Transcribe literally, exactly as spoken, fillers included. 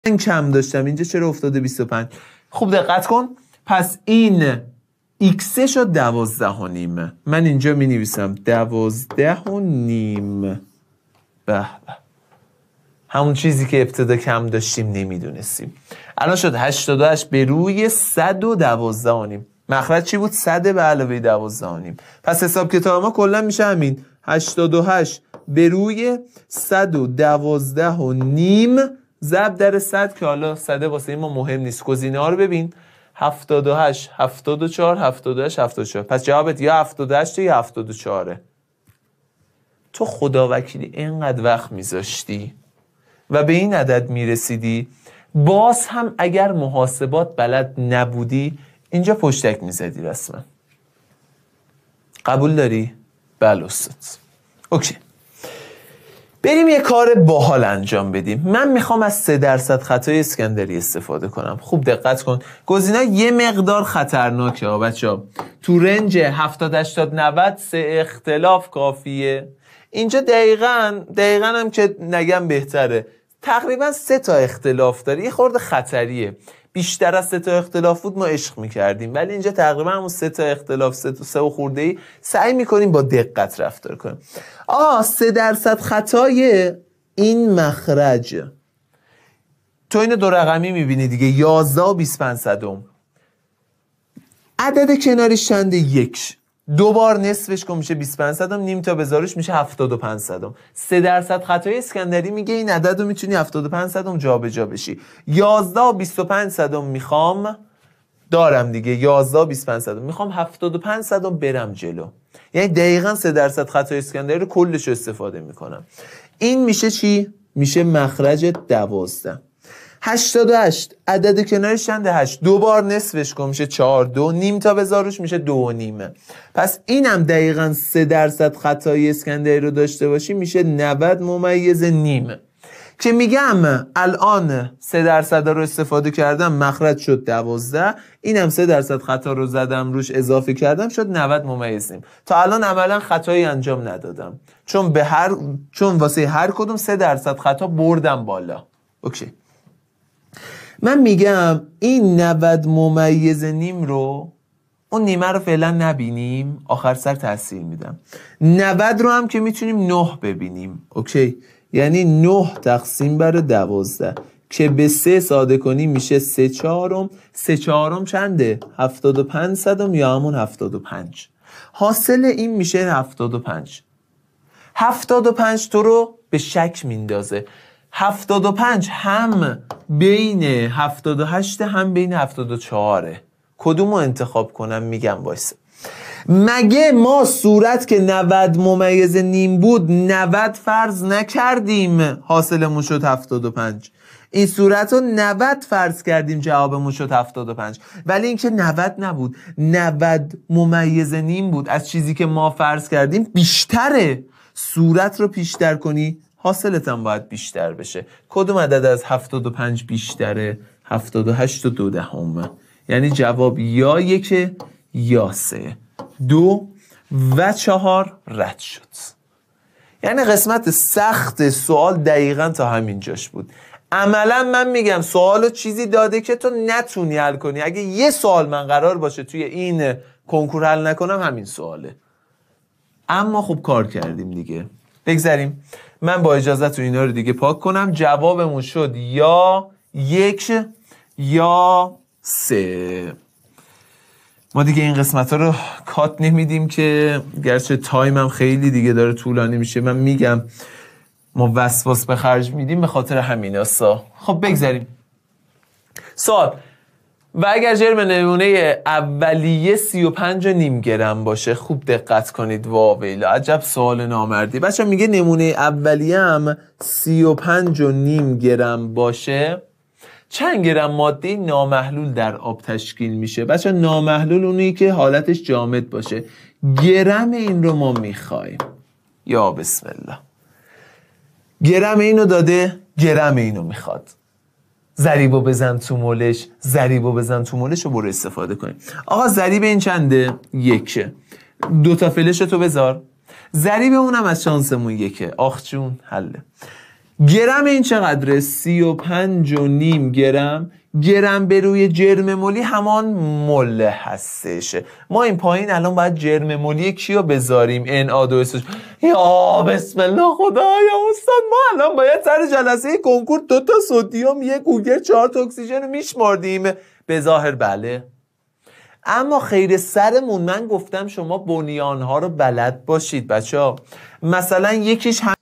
من کم داشتم، اینجا چرا افتاده بیست و پنج؟ خوب دقت کن. پس این ایکس شد دوازده و نیم. من اینجا می نویسم دوازده و نیم. به به، همون چیزی که ابتدا کم داشتیم نمیدونستیم. الان شد هشتاد و هشت به روی صد و دوازده و نیم. مخرج چی بود؟ صد به علاوه دوازده و نیم. پس حساب کتاب ما کلا میشه همین هشتاد و هشت به روی صد و دوازده و نیم ضرب در صد، که حالا صد واسه ما مهم نیست. گزینه ها رو ببین، هفتاد و هشت، هفتاد و چهار، هفتاد و هشت، هفتاد و چهار. پس جوابت یا هفتاد و هشت یا هفتاد و چهار. تو خدا وکیلی اینقدر وقت میذاشتی و به این عدد میرسیدی، باز هم اگر محاسبات بلد نبودی اینجا پشتک میزدی رسما. قبول داری؟ بله استاد. اوکی، بریم یه کار باحال انجام بدیم. من میخوام از سه درصد خطای اسکندری استفاده کنم. خوب دقت کن، گزینه یه مقدار خطرناکه ها بچه‌ها. تو رنج هفتاد هشتاد نود سه اختلاف کافیه. اینجا دقیقاً دقیقاً هم که نگم بهتره، تقریبا سه تا اختلاف داره. یه خورده خطریه. بیشتر از سه تا اختلاف بود ما عشق میکردیم، ولی اینجا تقریبا همون سه تا اختلاف، سه تا سه و خورده ای سعی میکنیم با دقت رفتار کنیم. آه سه درصد خطای این مخرج، تو اینو دو رقمی میبینی دیگه، یازده و بیست و پنج صدم. عدد کنارش چنده؟ یک. دو بار نصفش کن میشه بیست و پنج صدم، نیم تا بذارش میشه هفتاد و پنج صدم. سه درصد خطای اسکندری میگه این عدد رو میتونی هفتاد و پنج صدم جا به جا بشی. یازده و بیست و پنج صدم میخوام دارم دیگه، یازده و بیست و پنج صدم میخوام هفتاد و پنج صدم برم جلو. یعنی دقیقاً سه درصد خطای اسکندری رو کلش رو استفاده میکنم. این میشه چی؟ میشه مخرج دوازده. هشتاد و هشت عدد کنارش چنده؟ هشت. دو بار نصفش کن میشه چهار. دو نیم تا بذاروش میشه دو و نیمه. پس اینم دقیقاً سه درصد خطای اسکندری رو داشته باشی میشه نود ممیز نیم. که میگم الان سه درصد رو استفاده کردم مخرج شد دوازده، اینم سه درصد خطا رو زدم روش اضافه کردم شد نود ممیز نیم. تا الان عملا خطایی انجام ندادم، چون به هر چون واسه هر کدوم سه درصد خطا بردم بالا. اوکی، من میگم این نود ممیز نیم رو، اون نیمه رو فعلا نبینیم، آخر سر تحصیل میدم. نود رو هم که میتونیم نه ببینیم. اوکی، یعنی نه تقسیم بر دوازده که به سه ساده کنیم میشه سه چهارم. سه چهارم چنده؟ هفتاد و پنج صدم یا همون هفتاد و پنج. حاصل این میشه هفتاد و پنج. هفتاد و پنج تو رو به شک میندازه. هفتاد و پنج هم بین هفتاد و هشت هم بین هفتاد و چهار. کدومو انتخاب کنم؟ میگم وایسه. مگه ما صورت که نود ممیز نیم بود نود فرض نکردیم حاصلمون شد هفتاد و پنج؟ این صورت رو نود فرض کردیم جوابمون شد هفتاد و پنج. ولی این که نود نبود، نود ممیز نیم بود. از چیزی که ما فرض کردیم بیشتره. صورت رو پیشتر کنی حاصلت هم باید بیشتر بشه. کدوم عدد از هفتاد و پنج بیشتره؟ هفتاد و هشت و دو دهمه. یعنی جواب یا یک یا سه. دو و چهار رد شد. یعنی قسمت سخت سوال دقیقاً تا همین جاش بود. عملا من میگم سوالو چیزی داده که تو نتونی حل کنی. اگه یه سوال من قرار باشه توی این کنکور حل نکنم همین سواله. اما خب کار کردیم دیگه. بگذاریم من با اجازهتون اینا رو دیگه پاک کنم. جوابمون شد یا یک یا سه. ما دیگه این قسمت ها رو کات نمیدیم که گرچه تایم هم خیلی دیگه داره طولانی میشه. من میگم ما وسواس به خرج میدیم به خاطر همین هستا. خب بگذاریم. سوال: و اگر جرم نمونه اولیه سی و پنج و نیم گرم باشه. خوب دقت کنید. واویلا عجب سوال نامردی. بچه میگه نمونه اولیه هم سی و پنج و نیم گرم باشه، چند گرم ماده نامحلول در آب تشکیل میشه؟ بچه نامحلول اونی که حالتش جامد باشه. گرم این رو ما میخوایم. یا بسم الله. گرم اینو داده، گرم اینو میخواد. ضریبو بزن تو مولش، ضریبو بزن تو مولش رو برو استفاده کنیم. آقا ضریب این چنده؟ یکه. دو تا فلش تو بذار. ضریب اونم از شانسمون یکه. آخ جون حله. گرم این چقدره؟ سی و پنج و نیم گرم. گرم به روی جرم مولی همان مول هستش. ما این پایین الان باید جرم مولی کیو بذاریم؟ ان آ دو اس. یا بسم الله خدایا استاد، ما الان باید سر جلسه کنکور دو تا سدیم، یک اوگر، چهار تا اکسیژن رو میشماردیم. به ظاهر بله، اما خیر سرمون من گفتم شما بنیانها رو بلد باشید بچه ها. مثلا یکیش هم